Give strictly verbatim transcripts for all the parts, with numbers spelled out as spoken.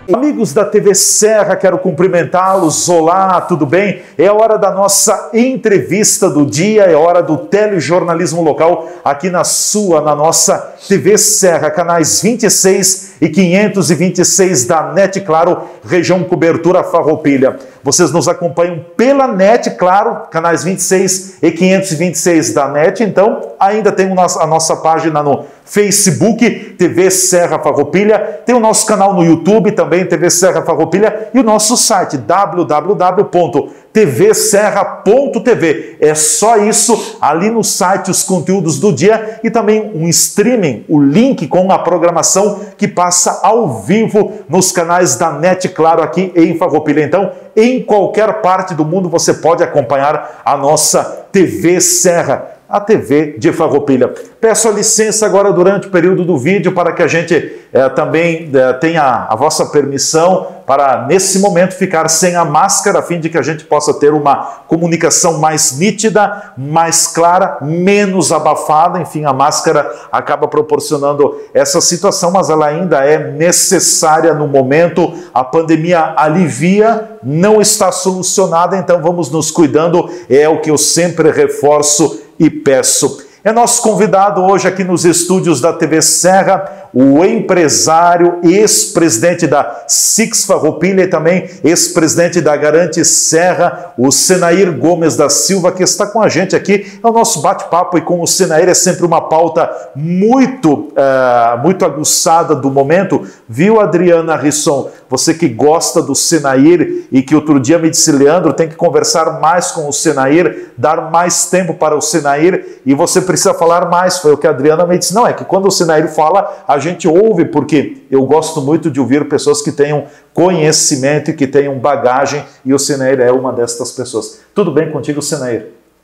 Amigos da T V Serra, quero cumprimentá-los. Olá, tudo bem? É a hora da nossa entrevista do dia, é hora do telejornalismo local aqui na sua, na nossa T V Serra, canais vinte e seis e quinhentos e vinte e seis da NET Claro, região cobertura Farroupilha. Vocês nos acompanham pela NET Claro, canais vinte e seis e quinhentos e vinte e seis da NET, então ainda tem a nossa página no Facebook, T V Serra Farroupilha, tem o nosso canal no YouTube também, T V Serra Farroupilha, e o nosso site w w w ponto t v serra ponto t v. É só isso, ali no site os conteúdos do dia e também um streaming, o link com a programação que passa ao vivo nos canais da NET Claro aqui em Farroupilha. Então, em qualquer parte do mundo você pode acompanhar a nossa T V Serra, a T V de Farroupilha. Peço a licença agora durante o período do vídeo para que a gente eh, também eh, tenha a vossa permissão para, nesse momento, ficar sem a máscara, a fim de que a gente possa ter uma comunicação mais nítida, mais clara, menos abafada. Enfim, a máscara acaba proporcionando essa situação, mas ela ainda é necessária no momento. A pandemia alivia, não está solucionada, então vamos nos cuidando, é o que eu sempre reforço e peço. É nosso convidado hoje aqui nos estúdios da T V Serra, o empresário, ex-presidente da Six Farroupilha e também ex-presidente da Garante Serra, o Senair Gomes da Silva, que está com a gente aqui. É o nosso bate-papo, e com o Senair é sempre uma pauta muito, uh, muito aguçada do momento. Viu, Adriana Risson? Você que gosta do Senair e que outro dia me disse, Leandro, tem que conversar mais com o Senair, dar mais tempo para o Senair e você precisa falar mais. Foi o que a Adriana me disse. Não, é que quando o Senair fala, a gente ouve, porque eu gosto muito de ouvir pessoas que tenham conhecimento e que tenham bagagem, e o Senair é uma destas pessoas. Tudo bem contigo, Senair?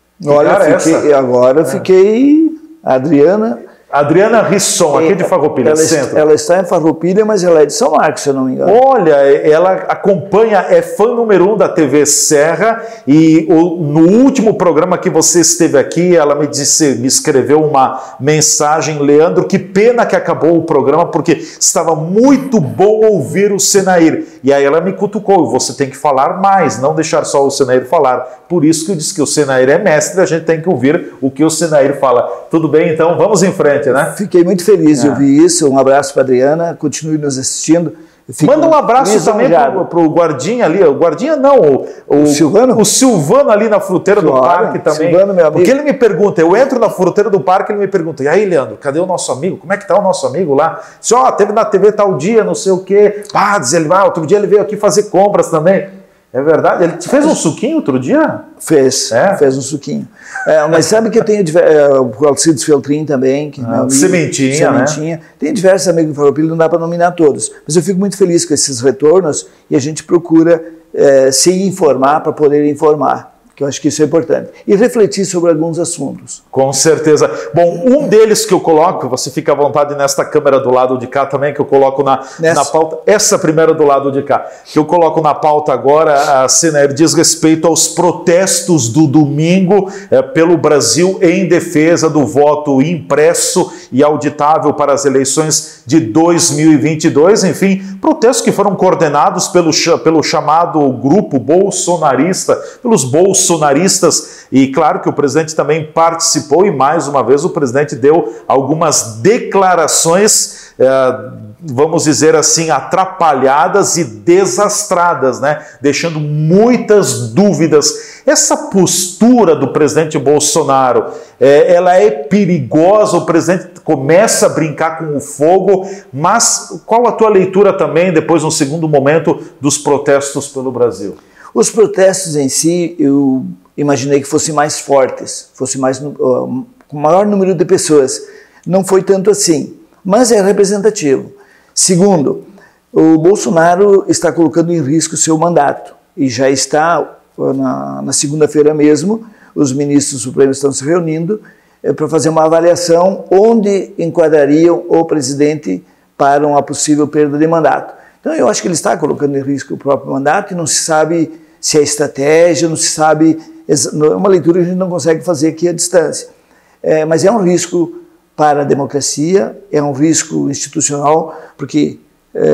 Olha, fiquei, agora eu fiquei... A Adriana... Adriana Risson, aqui de Farroupilha, ela, centro. Ela está em Farroupilha, mas ela é de São Marcos, se eu não me engano. Olha, ela acompanha, é fã número um da T V Serra, e o, no último programa que você esteve aqui, ela me disse, me escreveu uma mensagem, Leandro, que pena que acabou o programa, porque estava muito bom ouvir o Senair. E aí ela me cutucou, você tem que falar mais, não deixar só o Senair falar. Por isso que eu disse que o Senair é mestre, a gente tem que ouvir o que o Senair fala. Tudo bem, então? Vamos em frente. Né? Fiquei muito feliz de é. ouvir isso. Um abraço para a Adriana, continue nos assistindo. Manda um abraço também para o Guardinha ali. O Guardinha não, o, o, o Silvano? O Silvano ali na fruteira claro, do parque também. Silvano, meu amigo. Porque ele me pergunta, eu entro na fruteira do parque, ele me pergunta, e aí, Leandro, cadê o nosso amigo? Como é que tá o nosso amigo lá? Diz, ó, oh, teve na T V tal dia, não sei o quê. Pá, diz ele, ah, outro dia ele veio aqui fazer compras também. É verdade? Ele fez um suquinho outro dia? Fez, é? fez um suquinho. É, mas sabe que eu tenho é, o Alcides Feltrin também, que ah, meu amigo, Sementinha, Sementinha. Né? Tem diversos amigos do Farroupilha, não dá para nominar todos. Mas eu fico muito feliz com esses retornos e a gente procura é, se informar para poder informar, que eu acho que isso é importante. E refletir sobre alguns assuntos. Com certeza. Bom, um deles que eu coloco, você fica à vontade nesta câmera do lado de cá também, que eu coloco na, na pauta, essa primeira do lado de cá, que eu coloco na pauta agora, a Senair, diz respeito aos protestos do domingo é, pelo Brasil em defesa do voto impresso e auditável para as eleições de dois mil e vinte e dois, enfim, protestos que foram coordenados pelo, pelo chamado grupo bolsonarista, pelos bolsonaristas, e claro que o presidente também participou, e mais uma vez o presidente deu algumas declarações, eh, vamos dizer assim, atrapalhadas e desastradas, né? Deixando muitas dúvidas. Essa postura do presidente Bolsonaro, eh, ela é perigosa, o presidente começa a brincar com o fogo, mas qual a tua leitura também, depois, no segundo momento, dos protestos pelo Brasil? Os protestos em si, eu imaginei que fossem mais fortes, fosse mais, uh, com maior número de pessoas. Não foi tanto assim, mas é representativo. Segundo, o Bolsonaro está colocando em risco o seu mandato, e já está, na, na segunda-feira mesmo, os ministros supremos estão se reunindo é, para fazer uma avaliação onde enquadrariam o presidente para uma possível perda de mandato. Então eu acho que ele está colocando em risco o próprio mandato, e não se sabe se é estratégia, não se sabe, é uma leitura que a gente não consegue fazer aqui à distância. É, mas é um risco para a democracia, é um risco institucional, porque é,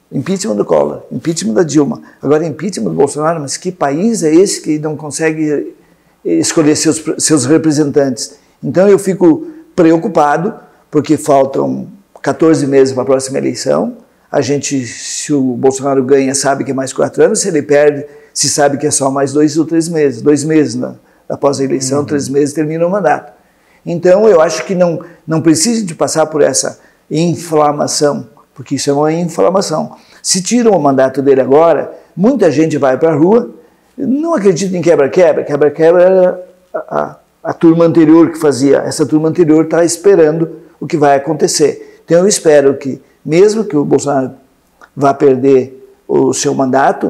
Impeachment do Collor, impeachment da Dilma, agora impeachment do Bolsonaro. Mas que país é esse que não consegue escolher seus, seus representantes? Então eu fico preocupado, porque faltam quatorze meses para a próxima eleição. A gente, se o Bolsonaro ganha, sabe que é mais quatro anos, se ele perde, se sabe que é só mais dois ou três meses. Dois meses né? Após a eleição, uhum. três meses termina o mandato. Então eu acho que não, não precisa de passar por essa inflamação, porque isso é uma inflamação. Se tiram o mandato dele agora, muita gente vai para a rua, não acredita em quebra-quebra, quebra-quebra era a, a, a turma anterior que fazia, essa turma anterior está esperando o que vai acontecer. Então eu espero que, mesmo que o Bolsonaro vá perder o seu mandato,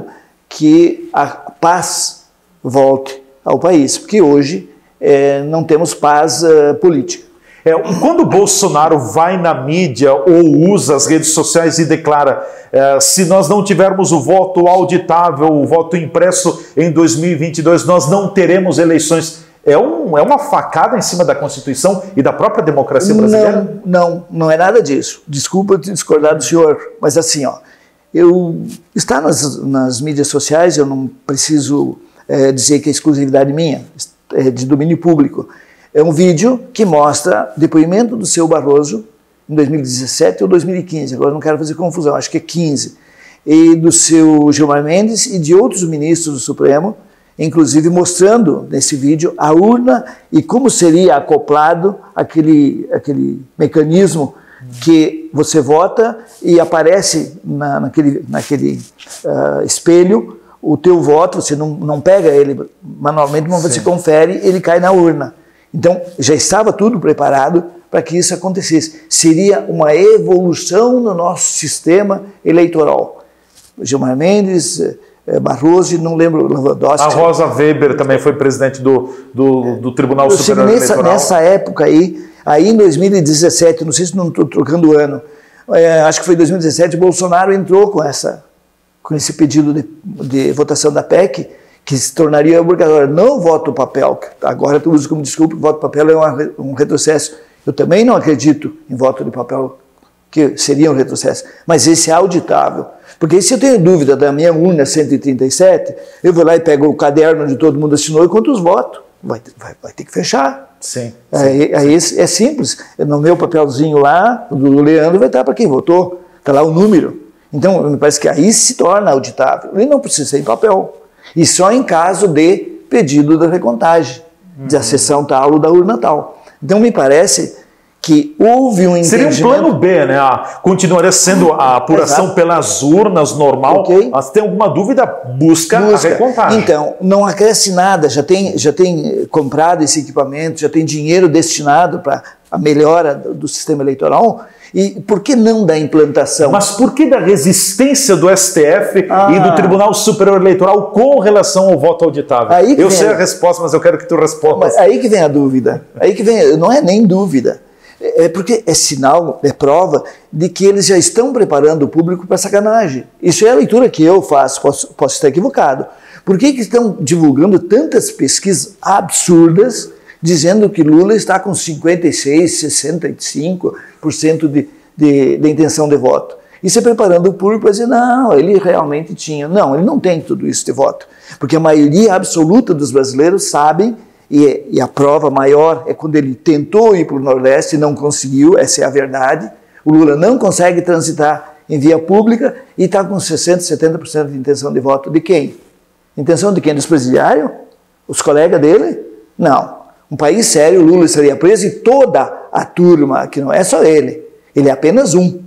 que a paz volte ao país, porque hoje é, não temos paz uh, política. É, quando o Bolsonaro vai na mídia ou usa as redes sociais e declara é, se nós não tivermos o voto auditável, o voto impresso em dois mil e vinte e dois, nós não teremos eleições, é, um, é uma facada em cima da Constituição e da própria democracia brasileira? Não, não, não é nada disso. Desculpa te discordar do senhor, mas assim, ó, eu, está nas, nas mídias sociais, eu não preciso é, dizer que é exclusividade minha, é de domínio público. É um vídeo que mostra depoimento do seu Barroso em dois mil e dezessete ou dois mil e quinze, agora não quero fazer confusão, acho que é quinze, e do seu Gilmar Mendes e de outros ministros do Supremo, inclusive mostrando nesse vídeo a urna e como seria acoplado aquele, aquele mecanismo que você vota e aparece na, naquele, naquele uh, espelho o teu voto, você não, não pega ele manualmente, mas você confere, ele cai na urna. Então, já estava tudo preparado para que isso acontecesse. Seria uma evolução no nosso sistema eleitoral. Gilmar Mendes, Barroso, não lembro, Lewandowski. A Rosa Weber também foi presidente do, do, do Tribunal Eu Superior nessa, Eleitoral. Nessa época aí, aí em dois mil e dezessete, não sei se não estou trocando o ano, é, acho que foi em dois mil e dezessete, Bolsonaro entrou com, essa, com esse pedido de, de votação da P E C, que se tornaria obrigatório. Não voto papel, agora tu usa como desculpa que voto papel é uma, um retrocesso. Eu também não acredito em voto de papel, que seria um retrocesso, mas esse é auditável. Porque se eu tenho dúvida da minha urna cento e trinta e sete, eu vou lá e pego o caderno onde todo mundo assinou e conto os votos. Vai, vai, vai ter que fechar. Sim. sim. Aí, aí é simples. No meu papelzinho lá, do Leandro, vai estar para quem votou. Está lá o número. Então, me parece que aí se torna auditável. Ele não precisa ser em papel. E só em caso de pedido da recontagem, uhum. da sessão tal ou da urna tal. Então, me parece que houve um entendimento... Seria um plano B, né? Ah, continuaria sendo a apuração Exato. pelas urnas normal, okay. mas se tem alguma dúvida, busca, busca a recontagem. Então, não acresce nada, já tem, já tem comprado esse equipamento, já tem dinheiro destinado para a melhora do, do sistema eleitoral. E por que não da implantação? Mas por que da resistência do S T F ah. e do Tribunal Superior Eleitoral com relação ao voto auditável? Aí eu sei a... a resposta, mas eu quero que tu responda. Mas aí que vem a dúvida. Aí que vem, não é nem dúvida. É porque é sinal, é prova de que eles já estão preparando o público para sacanagem. Isso é a leitura que eu faço, posso, posso estar equivocado. Por que que estão divulgando tantas pesquisas absurdas dizendo que Lula está com cinquenta e seis, sessenta e cinco por cento de, de, de intenção de voto? E se preparando o público para dizer, não, ele realmente tinha. Não, ele não tem tudo isso de voto. Porque a maioria absoluta dos brasileiros sabem, e, e a prova maior é quando ele tentou ir para o Nordeste e não conseguiu, essa é a verdade. O Lula não consegue transitar em via pública e está com sessenta, setenta por cento de intenção de voto. De quem? Intenção de quem? Dos presidiários? Os colegas dele? Não. Um país sério, o Lula estaria preso e toda a turma, que não é só ele, ele é apenas um.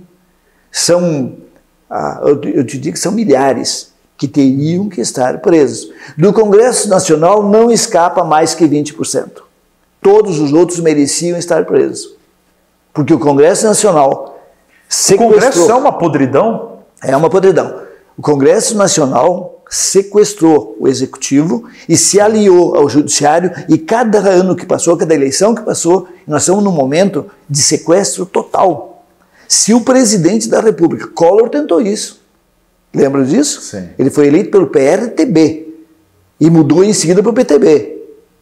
São, ah, eu te digo que são milhares que teriam que estar presos. Do Congresso Nacional não escapa mais que vinte por cento. Todos os outros mereciam estar presos. Porque o Congresso Nacional sequestrou... O Congresso é uma podridão? É uma podridão. O Congresso Nacional sequestrou o Executivo e se aliou ao Judiciário, e cada ano que passou, cada eleição que passou, nós estamos num momento de sequestro total. Se o presidente da República, Collor, tentou isso, lembra disso? Sim. Ele foi eleito pelo P R T B e mudou em seguida para o P T B.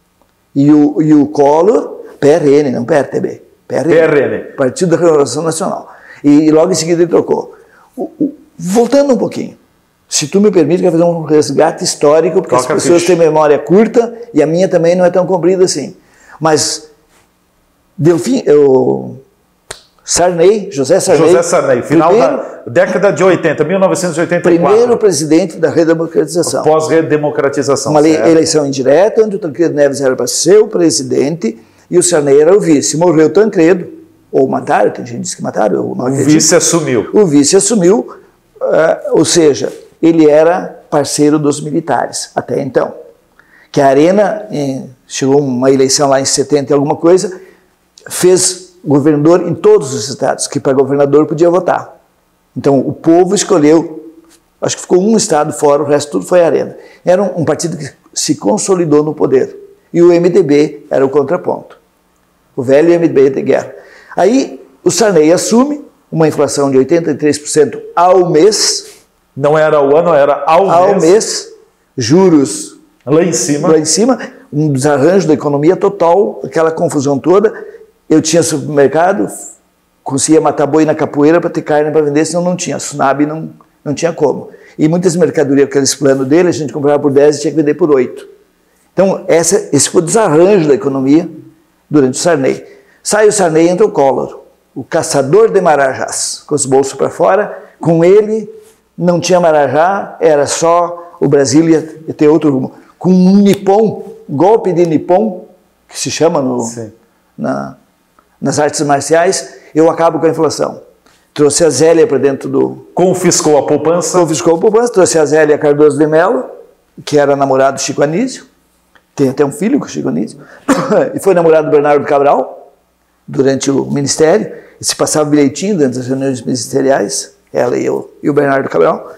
E o, e o Collor, P R N, não P R T B, P R N, P R N. Partido da Renovação Nacional. E logo em seguida ele trocou. O, o, Voltando um pouquinho, se tu me permite, eu quero fazer um resgate histórico, porque Toca as pessoas têm memória curta e a minha também não é tão comprida assim. Mas, Delfim, eu, Sarney, José Sarney... José Sarney, final primeiro, da década de oitenta, mil novecentos e oitenta e quatro. Primeiro presidente da redemocratização. Pós-redemocratização. Uma certo. eleição indireta, onde o Tancredo Neves era para ser o presidente e o Sarney era o vice. Morreu Tancredo, ou mataram, tem gente que diz que mataram. Eu não o vice assumiu. O vice assumiu, uh, ou seja, ele era parceiro dos militares, até então. Que a Arena, em, chegou uma eleição lá em setenta e alguma coisa, fez governador em todos os estados, que para governador podia votar. Então o povo escolheu, acho que ficou um estado fora, o resto tudo foi Arena. Era um, um partido que se consolidou no poder. E o M D B era o contraponto. O velho M D B de guerra. Aí o Sarney assume uma inflação de oitenta e três por cento ao mês. Não era ao ano, era ao, ao mês. mês. Juros lá em cima. Lá em cima. Um desarranjo da economia total, aquela confusão toda. Eu tinha supermercado, conseguia matar boi na capoeira para ter carne para vender, senão não tinha. Sunab não, não tinha como. E muitas mercadorias, aqueles planos dele, a gente comprava por dez e tinha que vender por oito. Então, essa, esse foi o desarranjo da economia durante o Sarney. Sai o Sarney, entra o Collor, o caçador de marajás, com os bolsos para fora. Com ele, não tinha marajá, era só o Brasil ia, ia ter outro rumo. Com um Nippon, golpe de Nippon, que se chama no, na, nas artes marciais, eu acabo com a inflação. Trouxe a Zélia para dentro do... Confiscou a poupança. Confiscou a poupança, trouxe a Zélia Cardoso de Mello, que era namorado do Chico Anísio, tem até um filho com o Chico Anísio, e foi namorado do Bernardo Cabral, durante o ministério, e se passava bilhetinho durante as reuniões ministeriais, ela e, eu, e o Bernardo Cabral.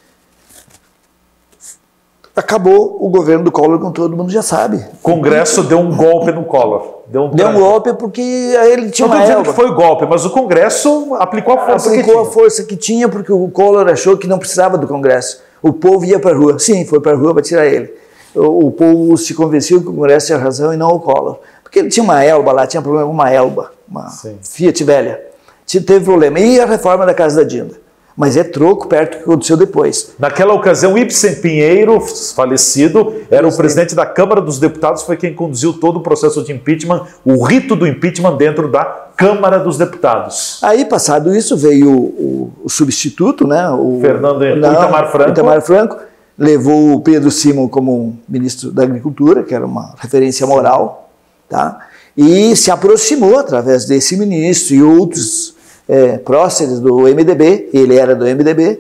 Acabou o governo do Collor, como todo mundo já sabe. O Congresso deu um golpe no Collor. Deu um, deu um golpe porque ele tinha uma... Não estou dizendo que foi golpe, mas o Congresso aplicou a força aplicou que tinha. a força que tinha, porque o Collor achou que não precisava do Congresso. O povo ia para a rua. Sim, foi para a rua para tirar ele. O, o povo se convenceu que o Congresso tinha razão e não o Collor. Porque ele tinha uma Elba lá, tinha problema com uma Elba, uma Sim. Fiat velha. Teve problema. E a reforma da Casa da Dinda. Mas é troco perto do que aconteceu depois. Naquela ocasião, Ibsen Pinheiro, falecido, era o presidente da Câmara dos Deputados, foi quem conduziu todo o processo de impeachment, o rito do impeachment dentro da Câmara dos Deputados. Aí, passado isso, veio o, o, o substituto, né? O Fernando não, Itamar Franco. Itamar Franco, levou o Pedro Simon como ministro da Agricultura, que era uma referência moral, tá? E se aproximou através desse ministro e outros É, próceres do M D B, ele era do M D B,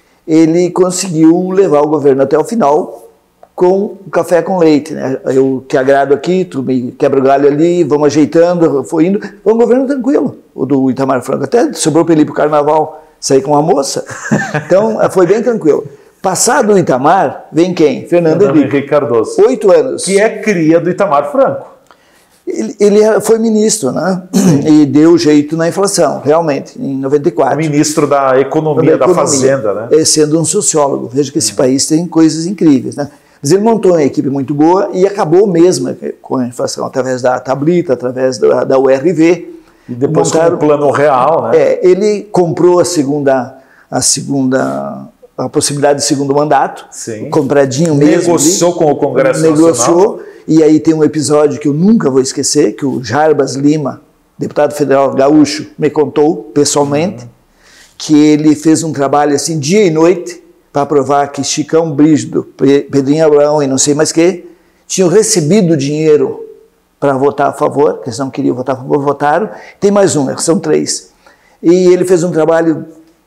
ele conseguiu levar o governo até o final com o café com leite, né? Eu te agrado aqui, tu me quebra o galho ali, vamos ajeitando, foi indo, foi um governo tranquilo, o do Itamar Franco, até sobrou para ele ir para o carnaval, sair com uma moça, então foi bem tranquilo. Passado o Itamar, vem quem? Fernando, Fernando Henrique. Henrique Cardoso. Oito anos. Que é cria do Itamar Franco. Ele, ele foi ministro, né? E deu jeito na inflação, realmente, em noventa e quatro. O ministro da Economia, da, da economia, Fazenda, né? É, sendo um sociólogo. Veja que esse hum. país tem coisas incríveis, né? Mas ele montou uma equipe muito boa e acabou mesmo com a inflação, através da Tablita, através da, da U R V. E depois montaram, com o Plano Real, né? É, ele comprou a segunda, a segunda, a possibilidade de segundo mandato. Sim. Compradinho mesmo. Negociou ali, com o Congresso negociou, Nacional. E aí tem um episódio que eu nunca vou esquecer, que o Jarbas Lima, deputado federal gaúcho, me contou pessoalmente, uhum. que ele fez um trabalho assim dia e noite para provar que Chicão Brígido, Pedrinho Abraão e não sei mais que, tinham recebido dinheiro para votar a favor, que eles não queriam votar a favor, votaram. Tem mais um, são três. E ele fez um trabalho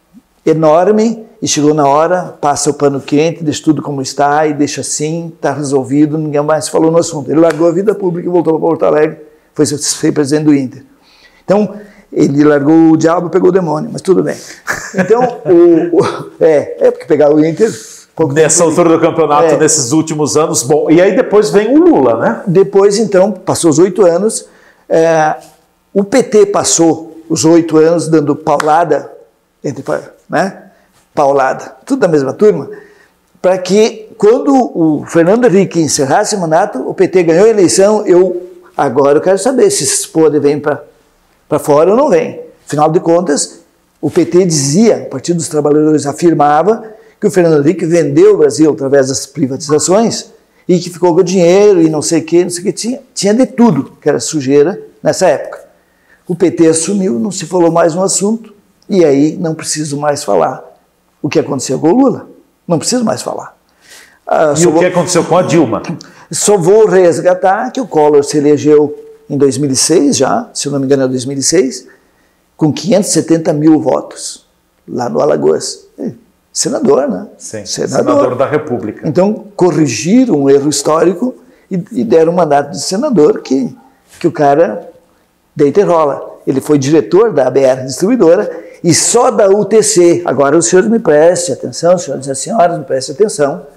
enorme e chegou na hora, passa o pano quente, deixa tudo como está e deixa assim, está resolvido, ninguém mais falou no assunto. Ele largou a vida pública e voltou para Porto Alegre, foi, foi presidente do Inter. Então, ele largou o diabo e pegou o demônio, mas tudo bem. Então, o, o, é, é porque pegar o Inter... Nessa altura do campeonato, é. nesses últimos anos, bom, e aí depois vem o Lula, né? Depois, então, passou os oito anos, é, o P T passou os oito anos dando paulada, entre, né? paulada, tudo da mesma turma, para que quando o Fernando Henrique encerrasse o mandato, o P T ganhou a eleição, eu agora eu quero saber se esses podres vêm para fora ou não vêm. Afinal de contas, O P T dizia, o Partido dos Trabalhadores afirmava que o Fernando Henrique vendeu o Brasil através das privatizações e que ficou com o dinheiro e não sei o que, não sei o que, tinha, tinha de tudo que era sujeira nessa época. O P T assumiu, não se falou mais no assunto e aí não preciso mais falar. O que aconteceu com o Lula? Não preciso mais falar. Ah, e o vou... que aconteceu com a Dilma? Só vou resgatar que o Collor se elegeu em dois mil e seis já, se eu não me engano é dois mil e seis, com quinhentos e setenta mil votos, lá no Alagoas. Senador, né? Sim, senador. senador da República. Então, corrigiram um erro histórico e, e deram um mandato de senador que, que o cara deita e rola. Ele foi diretor da A B R Distribuidora e só da U T C. Agora os senhores me prestem atenção, os senhores e as senhoras me prestem atenção,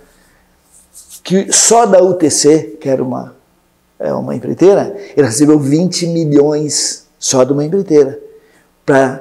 que só da U T C, que era uma, é uma empreiteira, ele recebeu vinte milhões só de uma empreiteira para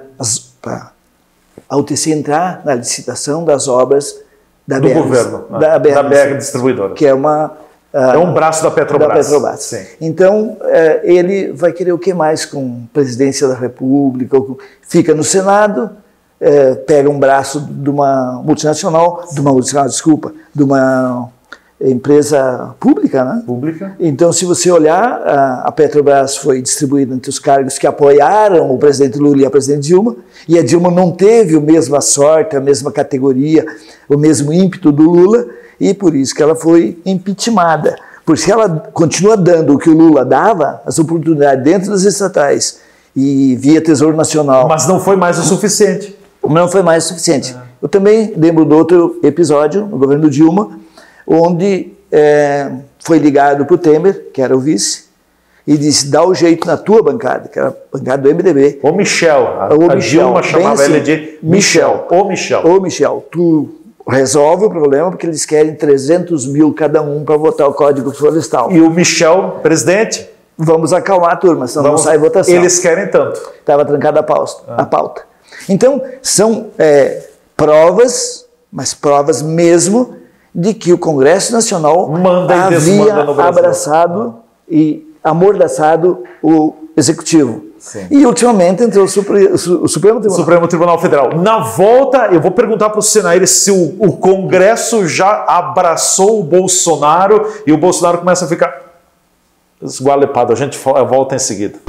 a U T C entrar na licitação das obras da do B R, governo, da, A B R, da A B R Distribuidora, que é uma uh, é um braço da Petrobras. Da Petrobras. Sim. Então uh, ele vai querer o que mais com presidência da República? Fica no Senado, uh, pega um braço de uma multinacional, de uma multinacional, desculpa, de uma empresa pública, né? Pública. Então, se você olhar, a Petrobras foi distribuída entre os cargos que apoiaram o presidente Lula e a presidente Dilma, e a Dilma não teve a mesma sorte, a mesma categoria, o mesmo ímpeto do Lula, e por isso que ela foi impeachmentada. Porque se ela continua dando o que o Lula dava, as oportunidades dentro das estatais e via Tesouro Nacional... Mas não foi mais o suficiente. Não foi mais o suficiente. É. Eu também lembro do outro episódio, no governo Dilma, onde é, foi ligado para o Temer, que era o vice, e disse, dá o jeito na tua bancada, que era a bancada do M D B. Ô Michel, a, o a Michel, Dilma chamava assim, ele de Michel. Ô Michel. Ô Michel, tu resolve o problema, porque eles querem trezentos mil cada um para votar o Código Florestal. E o Michel, presidente? Vamos acalmar a turma, senão Vamos, não sai votação. Eles querem tanto. Estava trancada a pauta. Ah. A pauta. Então, são é, provas, mas provas mesmo, de que o Congresso Nacional Manda e havia no abraçado e amordaçado o Executivo. Sim. E ultimamente entrou o, Supre o Supremo Tribunal. Supremo Tribunal Federal. Na volta, eu vou perguntar para o Sinaíra se o, o Congresso já abraçou o Bolsonaro e o Bolsonaro começa a ficar esgualepado. A gente volta em seguida.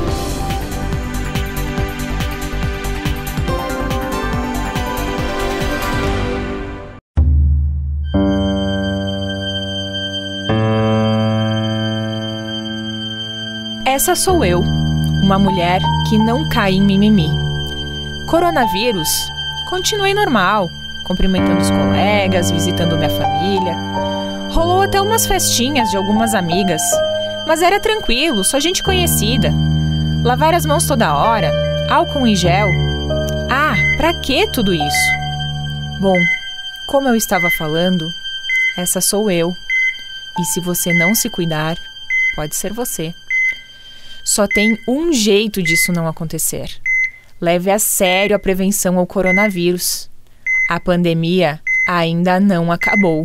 Essa sou eu, uma mulher que não cai em mimimi. Coronavírus, continuei normal, cumprimentando os colegas, visitando minha família. Rolou até umas festinhas de algumas amigas, mas era tranquilo, só gente conhecida. Lavar as mãos toda hora, álcool em gel. Ah, pra que tudo isso? Bom, como eu estava falando, essa sou eu. E se você não se cuidar, pode ser você. Só tem um jeito disso não acontecer. Leve a sério a prevenção ao coronavírus. A pandemia ainda não acabou.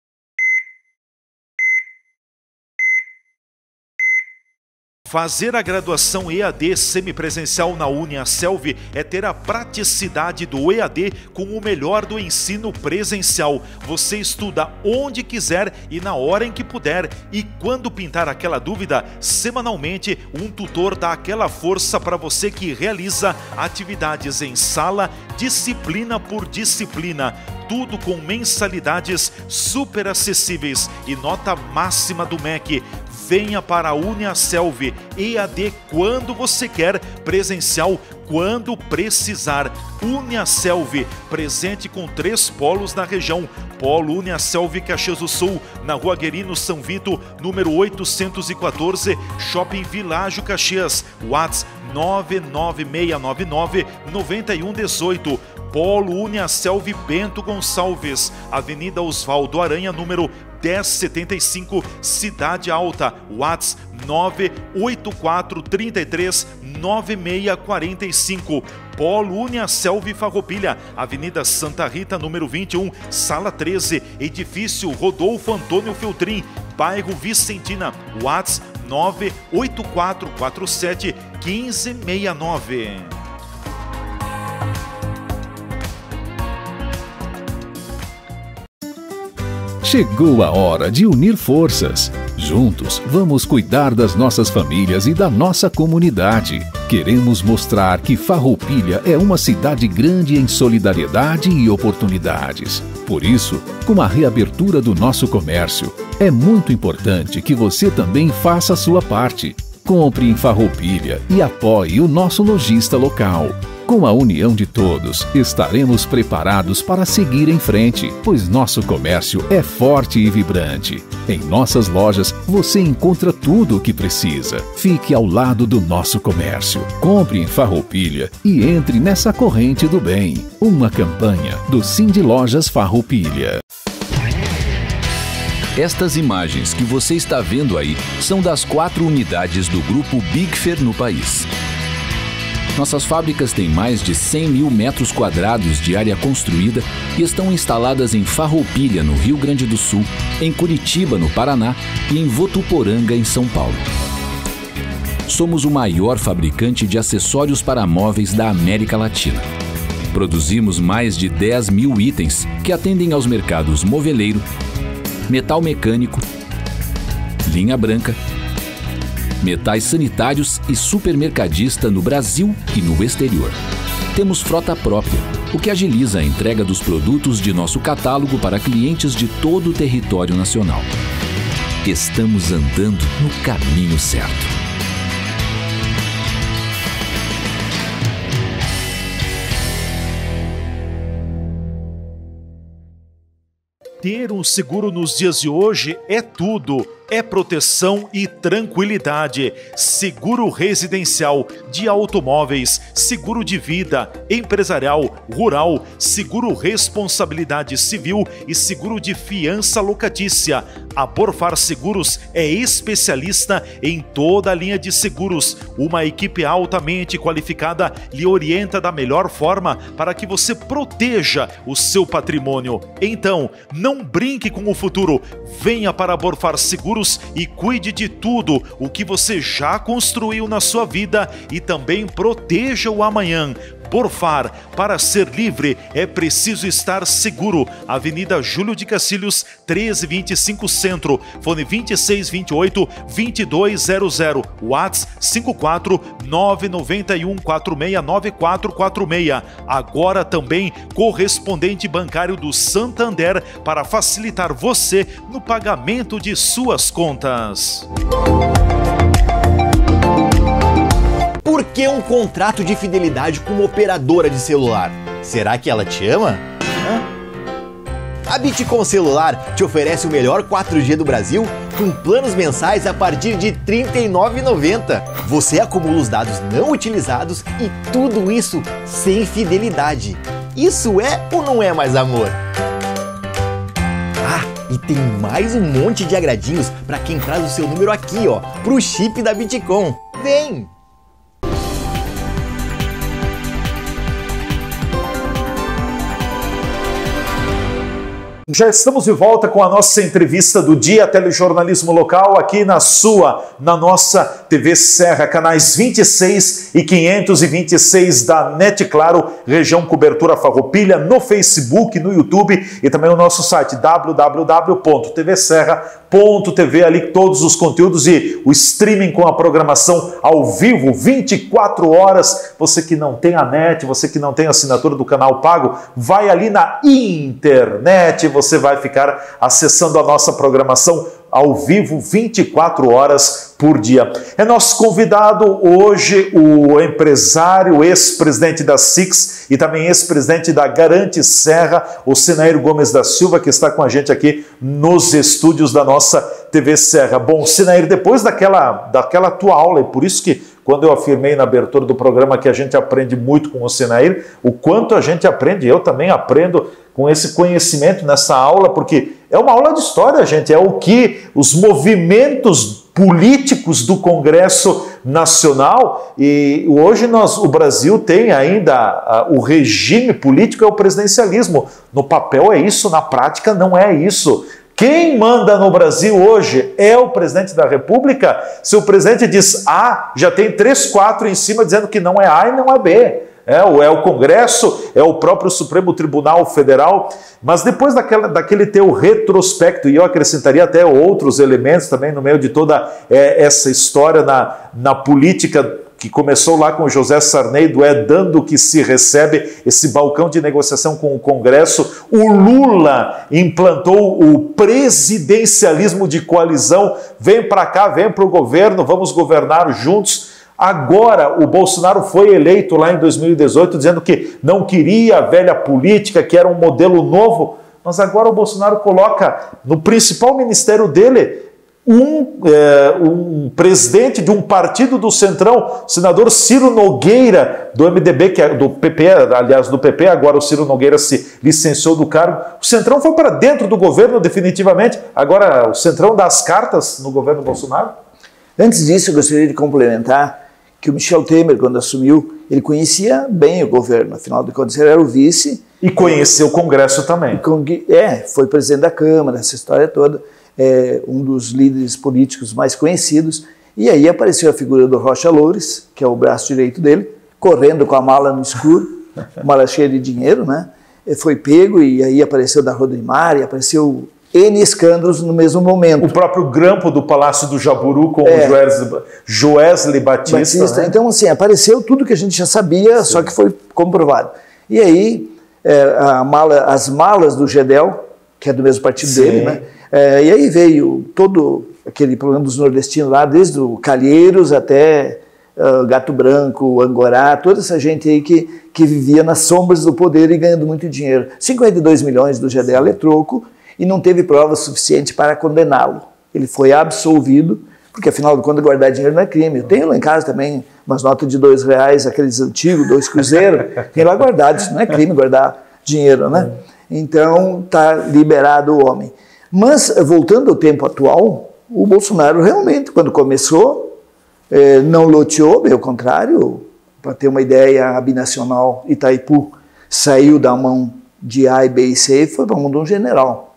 Fazer a graduação E A D semipresencial na UniaSelv é ter a praticidade do E A D com o melhor do ensino presencial. Você estuda onde quiser e na hora em que puder. E quando pintar aquela dúvida, semanalmente um tutor dá aquela força para você que realiza atividades em sala, disciplina por disciplina. Tudo com mensalidades super acessíveis e nota máxima do M E C. Venha para a UniaSelv, E A D quando você quer, presencial quando precisar. UniaSelv, presente com três polos na região. Polo UniaSelv Caxias do Sul, na Rua Guerino São Vito, número oitocentos e quatorze, Shopping Világio Caxias, WhatsApp nove nove seis nove nove nove um um oito. Polo UniaSelv Bento Gonçalves, Avenida Osvaldo Aranha, número dez setenta e cinco, Cidade Alta, WhatsApp nove oito quatro três três nove seis quatro cinco. Polo UniaSelv Farroupilha, Avenida Santa Rita, número vinte e um, Sala treze, Edifício Rodolfo Antônio Feltrin, bairro Vicentina, WhatsApp nove oito quatro quatro sete um cinco seis nove. Chegou a hora de unir forças. Juntos, vamos cuidar das nossas famílias e da nossa comunidade. Queremos mostrar que Farroupilha é uma cidade grande em solidariedade e oportunidades. Por isso, com a reabertura do nosso comércio, é muito importante que você também faça a sua parte. Compre em Farroupilha e apoie o nosso lojista local. Com a união de todos, estaremos preparados para seguir em frente, pois nosso comércio é forte e vibrante. Em nossas lojas, você encontra tudo o que precisa. Fique ao lado do nosso comércio. Compre em Farroupilha e entre nessa corrente do bem. Uma campanha do Cindy Lojas Farroupilha. Estas imagens que você está vendo aí são das quatro unidades do Grupo Bigfer no país. Nossas fábricas têm mais de cem mil metros quadrados de área construída e estão instaladas em Farroupilha, no Rio Grande do Sul, em Curitiba, no Paraná e em Votuporanga, em São Paulo. Somos o maior fabricante de acessórios para móveis da América Latina. Produzimos mais de dez mil itens que atendem aos mercados moveleiro, metal mecânico, linha branca, metais sanitários e supermercadista no Brasil e no exterior. Temos frota própria, o que agiliza a entrega dos produtos de nosso catálogo para clientes de todo o território nacional. Estamos andando no caminho certo. Ter um seguro nos dias de hoje é tudo. É proteção e tranquilidade. Seguro residencial, de automóveis, seguro de vida, empresarial, rural, seguro responsabilidade civil e seguro de fiança locatícia. A Borfar Seguros é especialista em toda a linha de seguros. Uma equipe altamente qualificada lhe orienta da melhor forma para que você proteja o seu patrimônio. Então, não brinque com o futuro. Venha para a Borfar Seguros e cuide de tudo o que você já construiu na sua vida e também proteja o amanhã. Borfar, para ser livre é preciso estar seguro. Avenida Júlio de Cacilhos, treze vinte e cinco Centro, fone vinte e seis, vinte e oito, vinte e dois zero zero, WhatsApp cinco quatro nove nove um quatro seis nove quatro quatro seis. Agora também correspondente bancário do Santander para facilitar você no pagamento de suas contas. Por que um contrato de fidelidade com uma operadora de celular? Será que ela te ama? Hã? A Bitcom Celular te oferece o melhor quatro G do Brasil com planos mensais a partir de trinta e nove reais e noventa centavos. Você acumula os dados não utilizados e tudo isso sem fidelidade. Isso é ou não é mais amor? Ah, e tem mais um monte de agradinhos para quem traz o seu número aqui, ó, pro chip da Bitcom. Vem! Já estamos de volta com a nossa entrevista do dia, telejornalismo local, aqui na sua, na nossa T V Serra, canais vinte e seis e quinhentos e vinte e seis da NET Claro, região cobertura Farroupilha, no Facebook, no YouTube e também o nosso site w w w ponto t v serra ponto t v, ali todos os conteúdos e o streaming com a programação ao vivo, vinte e quatro horas. Você que não tem a NET, você que não tem assinatura do canal pago, vai ali na internet, você vai ficar acessando a nossa programação ao vivo vinte e quatro horas por dia. É nosso convidado hoje o empresário, ex-presidente da S I X e também ex-presidente da Garante Serra, o Sinair Gomes da Silva, que está com a gente aqui nos estúdios da nossa T V Serra. Bom, Sinair, depois daquela, daquela tua aula, e por isso que quando eu afirmei na abertura do programa que a gente aprende muito com o Sinair, o quanto a gente aprende, eu também aprendo com esse conhecimento nessa aula, porque é uma aula de história, gente, é o que os movimentos políticos do Congresso Nacional, e hoje nós, o Brasil tem ainda uh, o regime político é o presidencialismo. No papel é isso, na prática não é isso. Quem manda no Brasil hoje é o presidente da República. Se o presidente diz A, já tem três, quatro em cima dizendo que não é A e não é B. É, é o Congresso, é o próprio Supremo Tribunal Federal, mas depois daquela, daquele teu retrospecto, e eu acrescentaria até outros elementos também no meio de toda é, essa história na, na política, que começou lá com José Sarney, do é dando que se recebe, esse balcão de negociação com o Congresso. O Lula implantou o presidencialismo de coalizão, vem para cá, vem para o governo, vamos governar juntos. Agora, o Bolsonaro foi eleito lá em dois mil e dezoito dizendo que não queria a velha política, que era um modelo novo, mas agora o Bolsonaro coloca no principal ministério dele um, é, um presidente de um partido do Centrão, o senador Ciro Nogueira, do M D B, que é do P P, aliás, do P P, agora o Ciro Nogueira se licenciou do cargo. O Centrão foi para dentro do governo definitivamente, agora o Centrão dá as cartas no governo Bolsonaro. Antes disso, eu gostaria de complementar que o Michel Temer, quando assumiu, ele conhecia bem o governo, afinal de contas ele era o vice. E conheceu o Congresso também. É, foi presidente da Câmara, essa história toda, é um dos líderes políticos mais conhecidos. E aí apareceu a figura do Rocha Loures, que é o braço direito dele, correndo com a mala no escuro, mala cheia de dinheiro, né? Foi pego e aí apareceu da Rodrimar, e apareceu N escândalos no mesmo momento. O próprio grampo do Palácio do Jaburu com é. o Joesley, Joesley Batista. Batista. Né? Então, assim, apareceu tudo que a gente já sabia, Sim. só que foi comprovado. E aí, é, a mala, as malas do Gedel, que é do mesmo partido Sim. dele, né? É, e aí veio todo aquele problema dos nordestinos lá, desde o Calheiros até uh, Gato Branco, Angorá, toda essa gente aí que, que vivia nas sombras do poder e ganhando muito dinheiro. cinquenta e dois milhões do Gedel é troco, e não teve prova suficiente para condená-lo. Ele foi absolvido, porque afinal de contas guardar dinheiro não é crime. Eu tenho lá em casa também umas notas de dois reais, aqueles antigos, dois cruzeiros, tem lá guardado, isso não é crime guardar dinheiro, né? Então está liberado o homem. Mas, voltando ao tempo atual, o Bolsonaro realmente, quando começou, eh, não loteou, pelo contrário, para ter uma ideia, a binacional Itaipu saiu da mão de A, e B e C e foi para a mão de um general.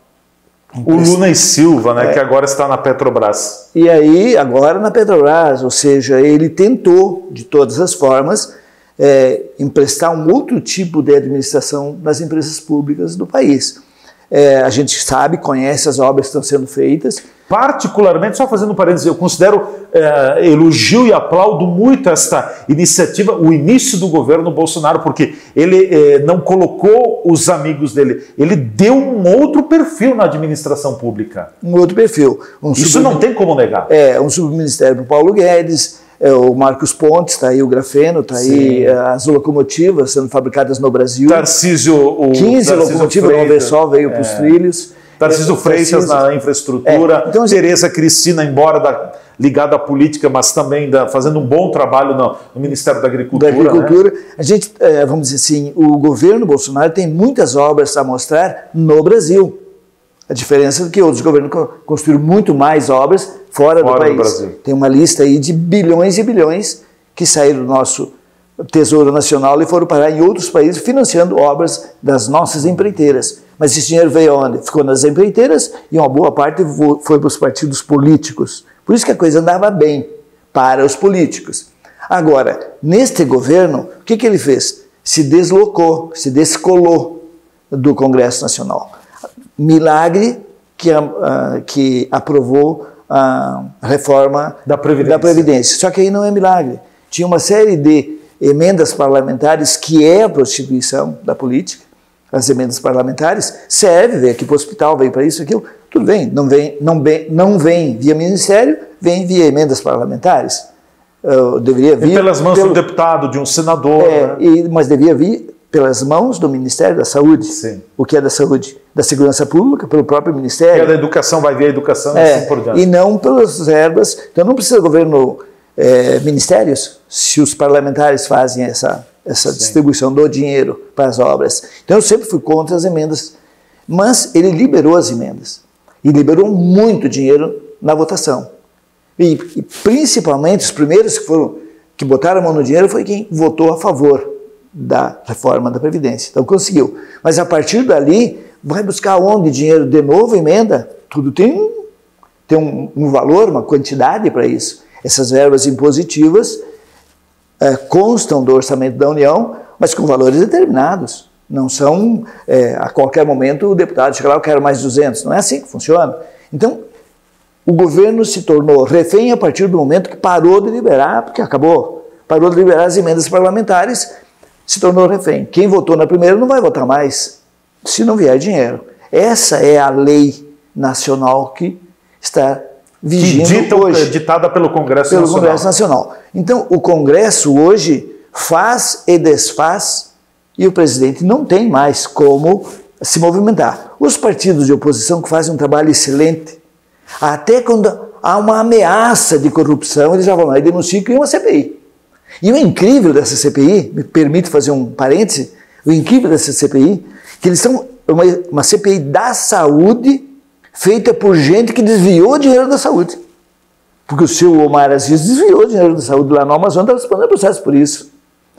O Luna e Silva, né, é. que agora está na Petrobras. E aí, agora na Petrobras, ou seja, ele tentou, de todas as formas, é, emprestar um outro tipo de administração nas empresas públicas do país. É, a gente sabe, conhece as obras que estão sendo feitas. Particularmente, só fazendo um parênteses, eu considero, é, elogio e aplaudo muito esta iniciativa, o início do governo Bolsonaro, porque ele é, não colocou os amigos dele, ele deu um outro perfil na administração pública. Um outro perfil. Um Isso sub... não tem como negar. É, um subministério para o Paulo Guedes, é, o Marcos Pontes, está aí o grafeno, está aí as locomotivas sendo fabricadas no Brasil. Tarcísio, o quinze locomotivas, não vê só, veio para os é. trilhos. Tarcísio Freitas Tarcísio. na infraestrutura, é. então, Tereza Cristina, embora da, ligada à política, mas também da, fazendo um bom trabalho no, no Ministério da Agricultura. Da Agricultura. Né? A gente, é, vamos dizer assim, o governo Bolsonaro tem muitas obras a mostrar no Brasil. A diferença é que outros governos construíram muito mais obras fora, fora do país. Do Brasil. Tem uma lista aí de bilhões e bilhões que saíram do nosso Tesouro Nacional e foram parar em outros países financiando obras das nossas empreiteiras. Mas esse dinheiro veio aonde? Ficou nas empreiteiras e uma boa parte foi para os partidos políticos. Por isso que a coisa andava bem para os políticos. Agora, neste governo, o que, que ele fez? Se deslocou, se descolou do Congresso Nacional. Milagre que, uh, que aprovou a reforma da Previdência. da Previdência. Só que aí não é milagre. Tinha uma série de emendas parlamentares que é a prostituição da política. As emendas parlamentares servem, vem aqui para o hospital, vem para isso, aquilo, tudo bem, não vem, não, vem, não vem via ministério, vem via emendas parlamentares. Uh, deveria vir... E pelas mãos pelo, de um deputado, de um senador. É, né? e, mas devia vir pelas mãos do Ministério da Saúde. Sim. O que é da saúde? Da segurança pública, pelo próprio Ministério. Que é da educação, vai vir a educação e é, assim por diante. E não pelas verbas. Então não precisa governo, é, ministérios, se os parlamentares fazem essa, essa distribuição do dinheiro para as obras. Então eu sempre fui contra as emendas, mas ele liberou as emendas. E liberou muito dinheiro na votação. E, e principalmente os primeiros que foram, que botaram a mão no dinheiro foi quem votou a favor da reforma da Previdência. Então conseguiu. Mas a partir dali, vai buscar onde dinheiro? De novo emenda? tudo tem, um, tem um, um valor, uma quantidade para isso. Essas verbas impositivas é, constam do orçamento da União, mas com valores determinados. Não são, é, a qualquer momento, o deputado chega lá, eu quero mais duzentos. Não é assim que funciona. Então, o governo se tornou refém a partir do momento que parou de liberar, porque acabou, parou de liberar as emendas parlamentares, se tornou refém. Quem votou na primeira não vai votar mais, se não vier dinheiro. Essa é a lei nacional que está vigindo dita, hoje. Ditada pelo Congresso pelo Nacional. Congresso Nacional. Então, o Congresso hoje faz e desfaz e o presidente não tem mais como se movimentar. Os partidos de oposição que fazem um trabalho excelente, até quando há uma ameaça de corrupção, eles já vão lá e denunciam que é uma C P I. E o incrível dessa C P I, me permite fazer um parêntese, o incrível dessa C P I, que eles são uma, uma C P I da saúde, feita por gente que desviou dinheiro da saúde. Porque o seu Omar Aziz desviou dinheiro da saúde lá no Amazonas, está respondendo processo por isso.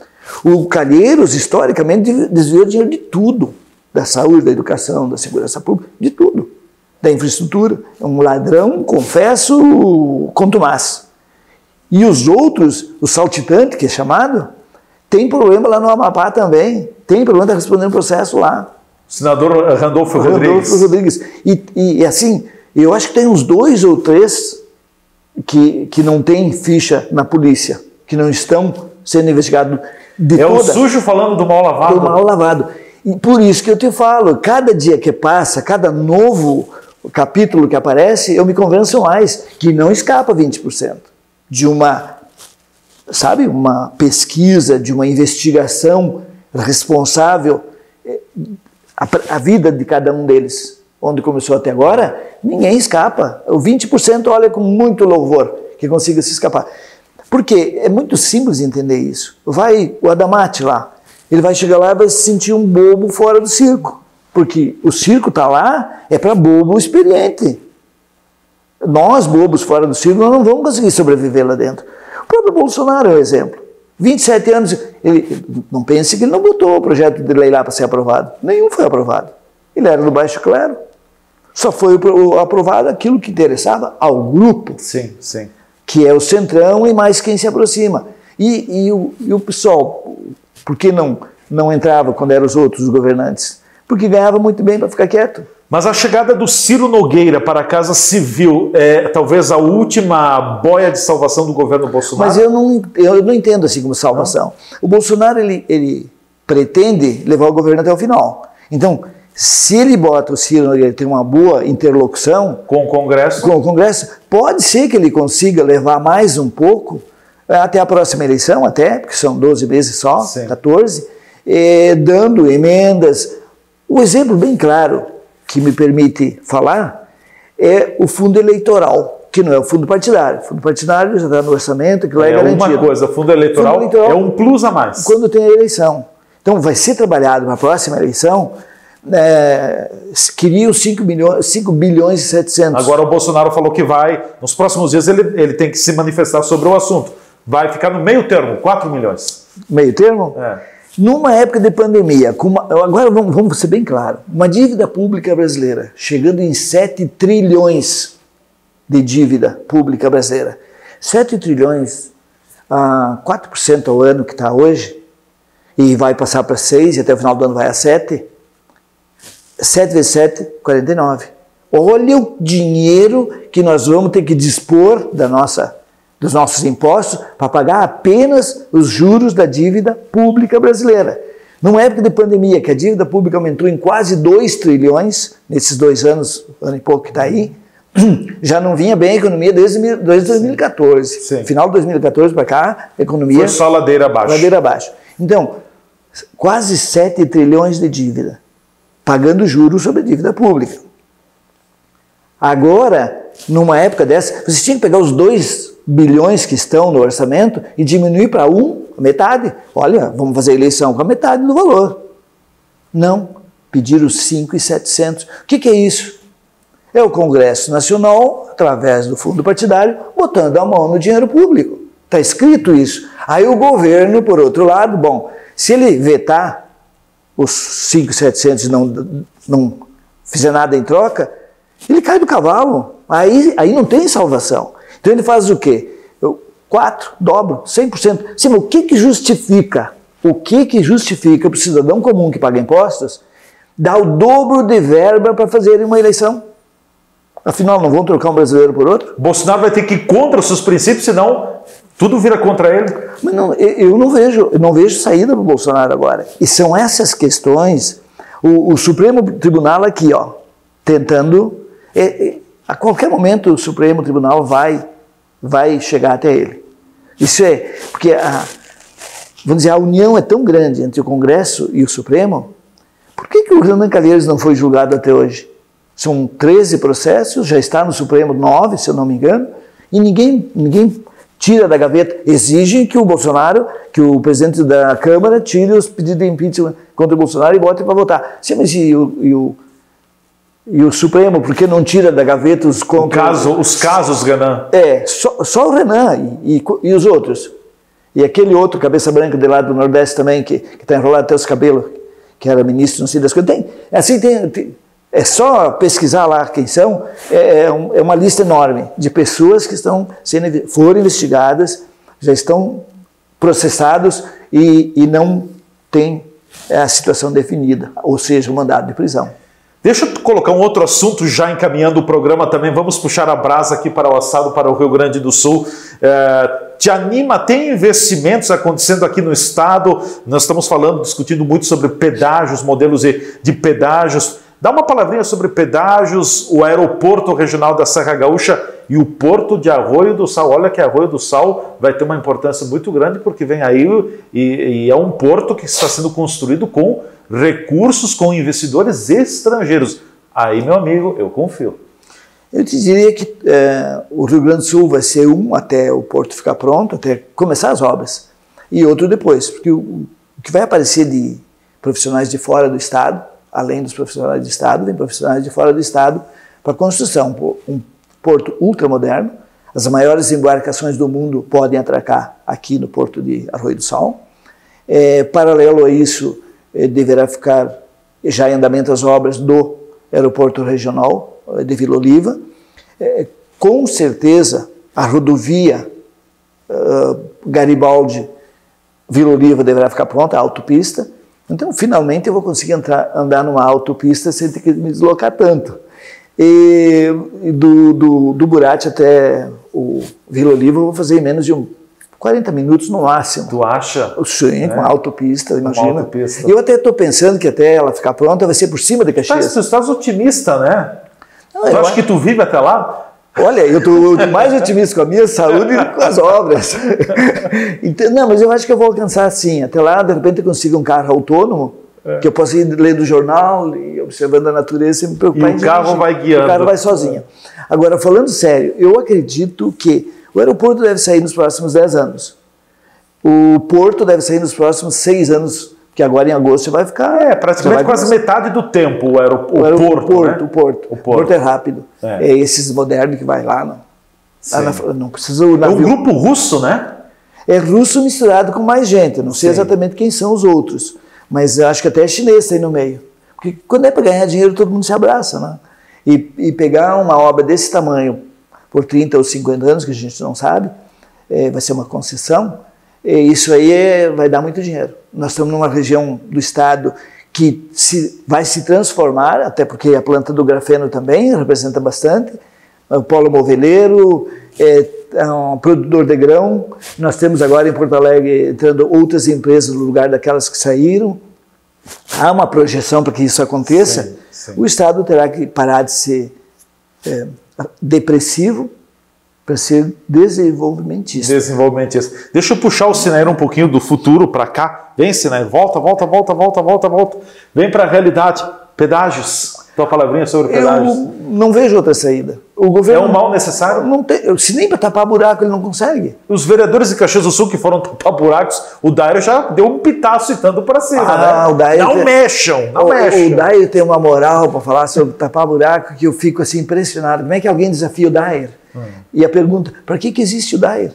O Calheiros, historicamente, desviou dinheiro de tudo. Da saúde, da educação, da segurança pública, de tudo. Da infraestrutura. É um ladrão, confesso, contumaz. E os outros, o saltitante, que é chamado, tem problema lá no Amapá também. Tem problema, está respondendo processo lá. Senador Randolfo Rodrigues. Randolfo Rodrigues. E, e assim, eu acho que tem uns dois ou três que, que não têm ficha na polícia, que não estão sendo investigados de é toda. o sujo falando do mal lavado. Do mal lavado. E por isso que eu te falo, cada dia que passa, cada novo capítulo que aparece, eu me convenço mais que não escapa vinte por cento de uma, sabe, uma pesquisa, de uma investigação responsável, a, a vida de cada um deles, onde começou até agora, ninguém escapa. O vinte por cento olha com muito louvor que consiga se escapar. Porque é muito simples entender isso. Vai o Adamati lá, ele vai chegar lá e vai se sentir um bobo fora do circo. Porque o circo está lá, é para bobo experiente. Nós, bobos fora do circo, nós não vamos conseguir sobreviver lá dentro. O próprio Bolsonaro é um exemplo. vinte e sete anos, ele, não pense que ele não botou o projeto de lei lá para ser aprovado. Nenhum foi aprovado. Ele era do baixo clero. Só foi aprovado aquilo que interessava ao grupo. Sim, sim. Que é o centrão e mais quem se aproxima. E, e, o, e o pessoal, por que não, não entrava quando eram os outros governantes? Porque ganhava muito bem para ficar quieto. Mas a chegada do Ciro Nogueira para a Casa Civil é talvez a última boia de salvação do governo Bolsonaro? Mas eu não, eu não entendo assim como salvação. Não. O Bolsonaro, ele, ele pretende levar o governo até o final. Então, se ele bota o Ciro Nogueira ter uma boa interlocução com o Congresso, com o Congresso, pode ser que ele consiga levar mais um pouco até a próxima eleição, até, porque são doze meses só, sim, quatorze, eh, dando emendas. O exemplo bem claro que me permite falar é o fundo eleitoral, que não é o fundo partidário. O fundo partidário já está no orçamento, que lá é, é garantido. Uma coisa, o fundo eleitoral, fundo eleitoral é um plus a mais. Quando tem a eleição. Então vai ser trabalhado na próxima eleição. É, queria os cinco bilhões e setecentos. Agora o Bolsonaro falou que vai, nos próximos dias ele, ele tem que se manifestar sobre o assunto. Vai ficar no meio termo, quatro milhões. Meio termo? É. Numa época de pandemia, com uma, agora vamos, vamos ser bem claro, uma dívida pública brasileira chegando em sete trilhões de dívida pública brasileira. sete trilhões, a quatro por cento ao ano que está hoje, e vai passar para seis, e até o final do ano vai a sete. sete vezes sete, quarenta e nove. Olha o dinheiro que nós vamos ter que dispor da nossa, dos nossos impostos para pagar apenas os juros da dívida pública brasileira. Numa época de pandemia, que a dívida pública aumentou em quase dois trilhões, nesses dois anos, ano e pouco que está aí, já não vinha bem a economia desde dois mil e quatorze. Sim. Final de dois mil e quatorze para cá, a economia... Foi só ladeira abaixo. Ladeira abaixo. Então, quase sete trilhões de dívida, pagando juros sobre a dívida pública. Agora, numa época dessa, você tinha que pegar os dois bilhões que estão no orçamento e diminuir para um, a metade. Olha, vamos fazer a eleição com a metade do valor. Não, pediram cinco e setecentos. O que, que é isso? É o Congresso Nacional, através do fundo partidário, botando a mão no dinheiro público. Está escrito isso. Aí o governo, por outro lado, bom, se ele vetar os cinco mil e setecentos e não, não fizer nada em troca, ele cai do cavalo. Aí, aí não tem salvação. Então ele faz o quê? Eu, quatro, dobro, cem por cento. Sim, mas o que que justifica? O que que justifica para o cidadão comum que paga impostos dar o dobro de verba para fazer uma eleição? Afinal, não vão trocar um brasileiro por outro? Bolsonaro vai ter que ir contra os seus princípios, senão tudo vira contra ele. Mas não, eu não vejo, eu não vejo saída para o Bolsonaro agora. E são essas questões, o, o Supremo Tribunal aqui, ó, tentando, é, é, a qualquer momento o Supremo Tribunal vai, vai chegar até ele. Isso é, porque a, vamos dizer, a união é tão grande entre o Congresso e o Supremo, por que que o Renan Calheiros não foi julgado até hoje? São treze processos, já está no Supremo nove, se eu não me engano, e ninguém, ninguém tira da gaveta. Exigem que o Bolsonaro, que o presidente da Câmara tire os pedidos de impeachment contra o Bolsonaro e bote para votar. Sim, mas e o, e o, e o Supremo, por que não tira da gaveta os... Contra... Caso, os casos, Renan? É, só, só o Renan e, e, e os outros. E aquele outro, cabeça branca de lá do Nordeste também, que está enrolado até os cabelos, que era ministro, não sei das coisas. Tem, assim, tem... tem É só pesquisar lá quem são, é, é uma lista enorme de pessoas que estão sendo, foram investigadas, já estão processados e, e não tem a situação definida, ou seja, o mandado de prisão. Deixa eu colocar um outro assunto, já encaminhando o programa também, vamos puxar a brasa aqui para o assado, para o Rio Grande do Sul. É, te anima, tem investimentos acontecendo aqui no estado, nós estamos falando, discutindo muito sobre pedágios, modelos de, de pedágios. Dá uma palavrinha sobre pedágios, o aeroporto regional da Serra Gaúcha e o porto de Arroio do Sal. Olha que Arroio do Sal vai ter uma importância muito grande porque vem aí e, e é um porto que está sendo construído com recursos, com investidores estrangeiros. Aí, meu amigo, eu confio. Eu te diria que é, o Rio Grande do Sul vai ser um até o porto ficar pronto, até começar as obras, e outro depois, porque o, o que vai aparecer de profissionais de fora do estado, além dos profissionais do estado, vem profissionais de fora do estado para a construção. Um porto ultramoderno, as maiores embarcações do mundo podem atracar aqui no porto de Arroio do Sal. É, paralelo a isso, é, deverá ficar já em andamento as obras do aeroporto regional é, de Vila Oliva. É, com certeza, a rodovia uh, Garibaldi-Vila Oliva deverá ficar pronta, a autopista. Então, finalmente, eu vou conseguir entrar, andar numa autopista sem ter que me deslocar tanto. E, e do, do, do Burati até o Vila Oliva, eu vou fazer em menos de um, quarenta minutos no máximo. Tu acha? Sim, é. Com a autopista, imagina. Uma autopista. E eu até estou pensando que até ela ficar pronta vai ser por cima de Caxias. Tu estás otimista, né? Não, tu eu acha acho que tu vive até lá? Olha, eu estou mais otimista com a minha saúde do que com as obras. Então, não, mas eu acho que eu vou alcançar sim. Até lá, de repente, eu consigo um carro autônomo, é. que eu posso ir lendo o jornal, e observando a natureza, sem me preocupar e em o carro vai guiando. O carro vai sozinho. Agora, falando sério, eu acredito que o aeroporto deve sair nos próximos dez anos. O porto deve sair nos próximos seis anos, que agora em agosto vai ficar... É, praticamente quase metade do tempo o, aeroporto, o, aeroporto, o, né? porto, o, porto. o porto. O porto é rápido. É, é esses modernos que vai lá, não, lá na, não precisa o navio. É um grupo russo, né? É russo misturado com mais gente, não sei Sim. exatamente quem são os outros, mas eu acho que até é chinês aí no meio. Porque quando é para ganhar dinheiro, todo mundo se abraça, né? E, e pegar uma obra desse tamanho por trinta ou cinquenta anos, que a gente não sabe, é, vai ser uma concessão, é, isso aí é, vai dar muito dinheiro. Nós estamos numa região do estado que se, vai se transformar, até porque a planta do grafeno também representa bastante, o polo moveleiro, é, é um produtor de grão. Nós temos agora em Porto Alegre entrando outras empresas no lugar daquelas que saíram. Há uma projeção para que isso aconteça. Sim, sim. O Estado terá que parar de ser é, depressivo para ser desenvolvimentista. Desenvolvimentista. Deixa eu puxar o Sinair um pouquinho do futuro para cá. Vem, Sinair, volta, volta, volta, volta, volta, volta. Vem para a realidade. Pedágios. Tua palavrinha sobre pedágios. Eu não vejo outra saída. O governo é um mal necessário? Não tem, se nem para tapar buraco ele não consegue. Os vereadores de Caxias do Sul que foram tapar buracos, o Dair já deu um pitaço citando para cima, ah, né? O Dair não tem, mexam, não o, mexam. O Dair tem uma moral para falar sobre tapar buraco que eu fico assim impressionado. Como é que alguém desafia o Dair? Hum. E a pergunta, para que, que existe o Dair?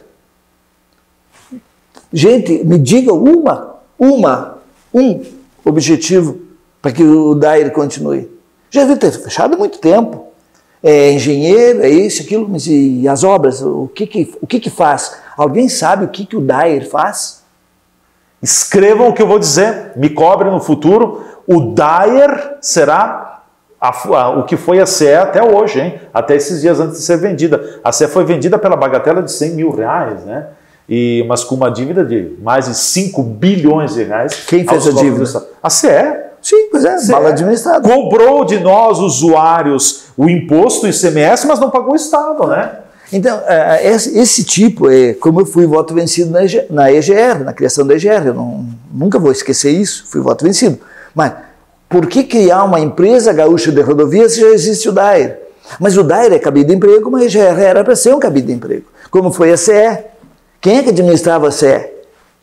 Gente, me diga uma, uma, um objetivo para que o Dair continue. Já devia ter fechado há muito tempo. é engenheiro, é isso, aquilo, mas e as obras, o que que, o que, que faz? Alguém sabe o que, que o Dair faz? Escrevam o que eu vou dizer, me cobrem no futuro. O Dair será a, a, o que foi a C E até hoje, hein? Até esses dias antes de ser vendida. A C E foi vendida pela bagatela de cem mil reais, né? E, mas com uma dívida de mais de cinco bilhões de reais. Quem fez a dívida? A C E. Sim, pois é, mal administrado. Cobrou de nós, usuários, o imposto, o I C M S, mas não pagou o Estado, né? Então, esse tipo, é como eu fui voto vencido na E G R, na criação da E G R, eu não, nunca vou esquecer isso, fui voto vencido. Mas por que criar uma empresa gaúcha de rodovias se já existe o Dair? Mas o Dair é cabide de emprego, como a E G R era para ser um cabide de emprego. Como foi a C E. Quem é que administrava a C E?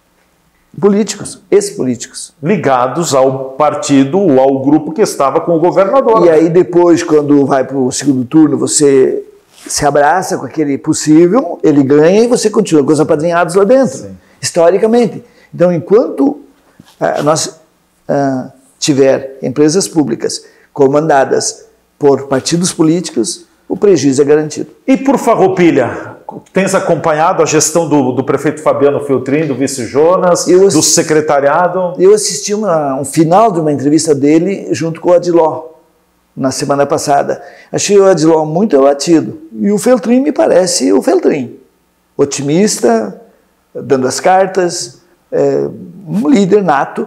Políticos, ex-políticos. Ligados ao partido ou ao grupo que estava com o governador. E aí depois, quando vai para o segundo turno, você se abraça com aquele possível, ele ganha e você continua com os apadrinhados lá dentro, Sim. historicamente. Então, enquanto uh, nós uh, tiver empresas públicas comandadas por partidos políticos, o prejuízo é garantido. E por Farroupilha, tens acompanhado a gestão do, do prefeito Fabiano Feltrin, do vice Jonas, eu, do secretariado? Eu assisti uma, um final de uma entrevista dele junto com o Adiló, na semana passada. Achei o Adiló muito abatido. E o Feltrin me parece o Feltrin. Otimista, dando as cartas, é, um líder nato.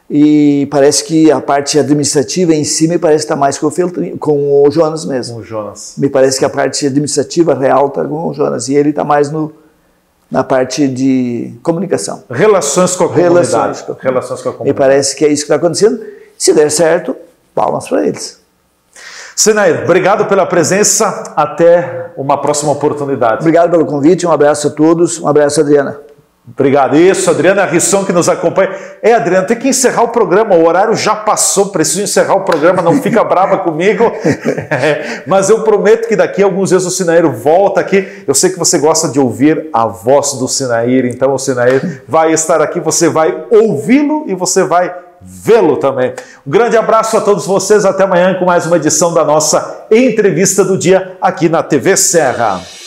E parece que a parte administrativa em si me parece estar mais com o Feltrin, com o Jonas mesmo. Com o Jonas. Me parece que a parte administrativa real está com o Jonas. E ele está mais no, na parte de comunicação. Relações com a comunidade. Relações com a, Relações com a comunidade. Me parece que é isso que está acontecendo. Se der certo, palmas para eles. Sinair, obrigado pela presença. Até uma próxima oportunidade. Obrigado pelo convite. Um abraço a todos. Um abraço, Adriana. Obrigado. Isso, Adriana Risson que nos acompanha. É, Adriana, tem que encerrar o programa, o horário já passou, preciso encerrar o programa, não fica brava comigo. É, mas eu prometo que daqui a alguns dias o Sinair volta aqui. Eu sei que você gosta de ouvir a voz do Sinair, então o Sinair vai estar aqui, você vai ouvi-lo e você vai vê-lo também. Um grande abraço a todos vocês, até amanhã com mais uma edição da nossa Entrevista do Dia aqui na T V Serra.